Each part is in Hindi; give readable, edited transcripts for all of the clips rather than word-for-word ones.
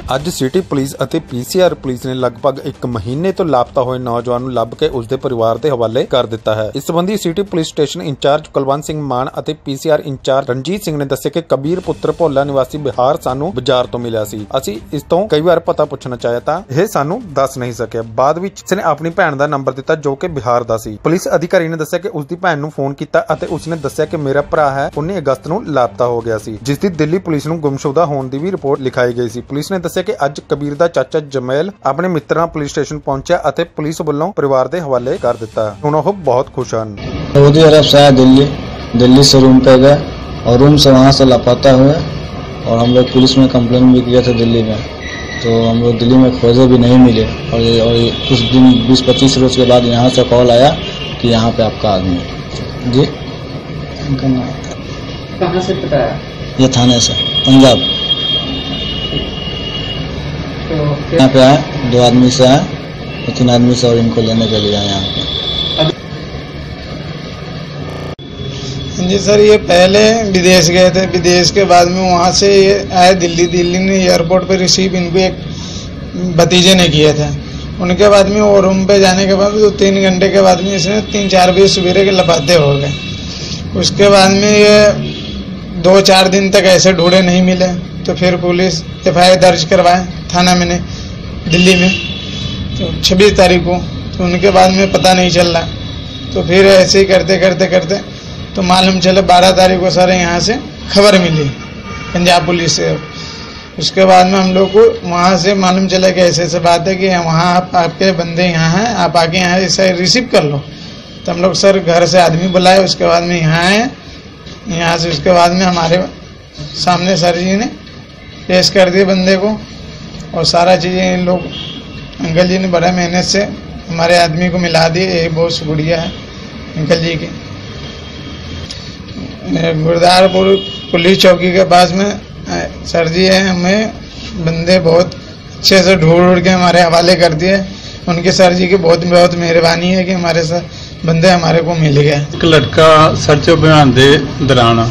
ਅੱਜ ਸਿਟੀ ਪੁਲਿਸ ਅਤੇ ਪੀਸੀਆਰ ਪੁਲਿਸ ਨੇ ਲਗਭਗ 1 ਮਹੀਨੇ ਤੋਂ ਲਾਪਤਾ ਹੋਏ ਨੌਜਵਾਨ ਨੂੰ ਲੱਭ ਕੇ ਉਸਦੇ ਪਰਿਵਾਰ ਦੇ ਹਵਾਲੇ ਕਰ ਦਿੱਤਾ ਹੈ। ਇਸ ਸੰਬੰਧੀ city police station incharge Kulwant Singh Mann ਅਤੇ ਪੀਸੀਆਰ ਇੰਚਾਰਜ ਰਣਜੀਤ ਸਿੰਘ ਨੇ ਦੱਸਿਆ ਕਿ ਕਬੀਰ ਪੁੱਤਰ ਭੋਲਾ ਨਿਵਾਸੀ ਬਿਹਾਰ ਸਾਨੂੰ ਬਾਜ਼ਾਰ ਤੋਂ ਮਿਲਿਆ ਸੀ। ਅਸੀਂ ਇਸ ਤੋਂ ਕਈ ਵਾਰ ਪਤਾ ਪੁੱਛਣਾ ਚਾਹਿਆ ਤਾਂ ਇਹ ਸਾਨੂੰ ਦੱਸ ਨਹੀਂ ਸਕਿਆ। ਬਾਅਦ ਵਿੱਚ ਇਸਨੇ ਆਪਣੀ ਭੈਣ ਦਾ ਨੰਬਰ ਦਿੱਤਾ ਜੋ ਕਿ ਬਿਹਾਰ ਦਾ ਸੀ। ਪੁਲਿਸ ਅਧਿਕਾਰੀ ਨੇ ਦੱਸਿਆ ਕਿ ਉਸਦੀ ਭੈਣ ਨੂੰ ਫੋਨ ਕੀਤਾ ਅਤੇ ਉਸਨੇ ਦੱਸਿਆ ਕਿ ਮੇਰਾ ਭਰਾ ਹੈ 19 ਅਗਸਤ ਨੂੰ ਲਾਪਤਾ ਹੋ ਗਿਆ ਸੀ, ਜਿਸ ਦੀ ਦਿੱਲੀ ਪੁਲਿਸ ਨੂੰ ਗੁੰਮਸ਼ੁਦਾ ਹੋਣ ਦੀ ਵੀ ਰਿਪੋਰਟ ਲਿਖਾਈ ਗਈ ਸੀ। ਪੁਲਿਸ ਨੇ ਦੱਸਿਆ ਕਿ ਅੱਜ ਕਬੀਰ ਦਾ ਚਾਚਾ ਜਮੇਲ ਆਪਣੇ ਮਿੱਤਰਾਂ ਪੁਲਿਸ स्टेशन पहुंचा ਅਤੇ पुलिस ਵੱਲੋਂ परिवार ਦੇ हवाले कर दिता। ਹੁਣ ਉਹ बहुत खुश ਹਨ। सऊदी अरब से आए दिल्ली से रूम पे गए और रूम से वहाँ से लापता हुए और हम लोग पुलिस में कंप्लेन भी किए थे दिल्ली में, तो हम लोग दिल्ली में खोजे भी नहीं मिले और कुछ दिन 20-25 रोज के बाद यहाँ से कॉल आया कि यहाँ पे आपका आदमी जी कहाँ से पता है? ये थाने से पंजाब यहाँ पे आए, 2 आदमी से आए, 3 आदमी से और इनको लेने के लिए आए यहाँ पे। जी सर, ये पहले विदेश गए थे, विदेश के बाद में वहाँ से ये आए दिल्ली ने एयरपोर्ट पे रिसीव इनको एक भतीजे ने किए थे। उनके बाद में वो रूम पे जाने के बाद 3 घंटे के बाद में इसने 3-4 बजे सवेरे के लपाते हो गए। उसके बाद में ये 2-4 दिन तक ऐसे ढूंढे नहीं मिले, तो फिर पुलिस FIR दर्ज करवाए थाना में दिल्ली में, तो 26 तारीख को। तो उनके बाद में पता नहीं चल रहा, तो फिर ऐसे ही करते तो मालूम चले 12 तारीख को सर यहाँ से खबर मिली पंजाब पुलिस से। उसके बाद में हम लोग को वहाँ से मालूम चला कि ऐसे बात है कि वहाँ आपके बंदे यहाँ हैं, आप आके यहाँ ऐसे रिसीव कर लो। तो हम लोग सर घर से आदमी बुलाए, उसके बाद में यहाँ आए, यहाँ से उसके बाद में हमारे सामने सर जी ने पेश कर दिए बंदे को और सारा चीज़ें इन लोग अंकल जी ने बड़े मेहनत से हमारे आदमी को मिला दिए। यही बहुत शुक्रिया है अंकल जी की। गुरदासपुर पुलिस चौकी के पास में सर जी है, हमें बंदे बहुत अच्छे से ढूंढ के हमारे हवाले कर दिए। उनके सर जी की बहुत बहुत मेहरबानी है कि हमारे साथ बंदे हमारे को मिल गए। एक लड़का सर्च अभियान के दौरान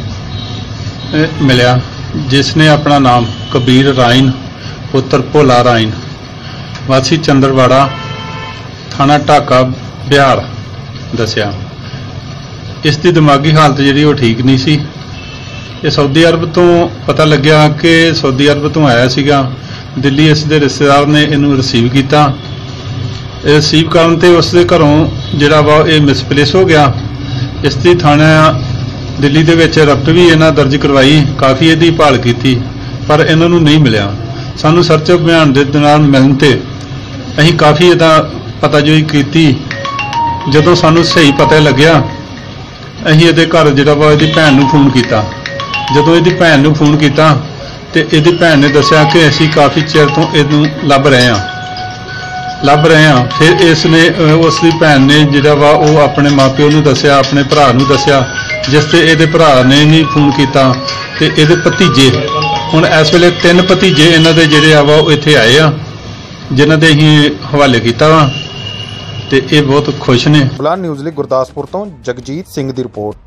मिला जिसने अपना नाम कबीर राइन पुत्र भोला राइन वासी चंद्रवाड़ा थाना ढाका बिहार दसिया। इसकी दिमागी हालत जी ठीक नहीं सी। ये सऊदी अरब तो पता लग्या कि सऊदी अरब तो आया सीगा दिल्ली, इसके रिश्तेदार ने इनू रिसीव किया। रिसीव करन ते उसके घरों जिहड़ा वा ये मिसप्लेस हो गया। इसकी थाना दिल्ली दे विच रफ्त भी इन्हां दर्ज करवाई, काफ़ी इहदी भाल की पर इन्हां नूं नहीं मिलिया। सानू सर्च अभियान के दौरान मिलण ते असीं काफ़ी इहदा पताजोई की। जदों सानू सही पता लग्या असीं इहदे घर जिहड़ा वा इहदी भैन नूं फोन किया। जदों इहदी भैन नूं फोन किया तो इहदी भैन ने दस्सिया कि असीं काफ़ी चिर तो इहनूं लभ रहे हैं। फिर इसने उसकी भैन ने जिहड़ा वा वो अपने माँ-प्यो नूं दस्सिया, अपने भरा नूं दस्सिया, जिसते इहदे भरा ने भी फोन किया तो इहदे भतीजे हुण इस वेले 3 भतीजे इन्हां दे जिहड़े आ वा इत्थे आए आ, जिन्हां दे असीं हवाले कीता वा ते ये बहुत खुश ने। बुलान न्यूज़ ਲਈ ਗੁਰਦਾਸਪੁਰ ਤੋਂ ਜਗਜੀਤ ਸਿੰਘ ਦੀ ਰਿਪੋर्ट।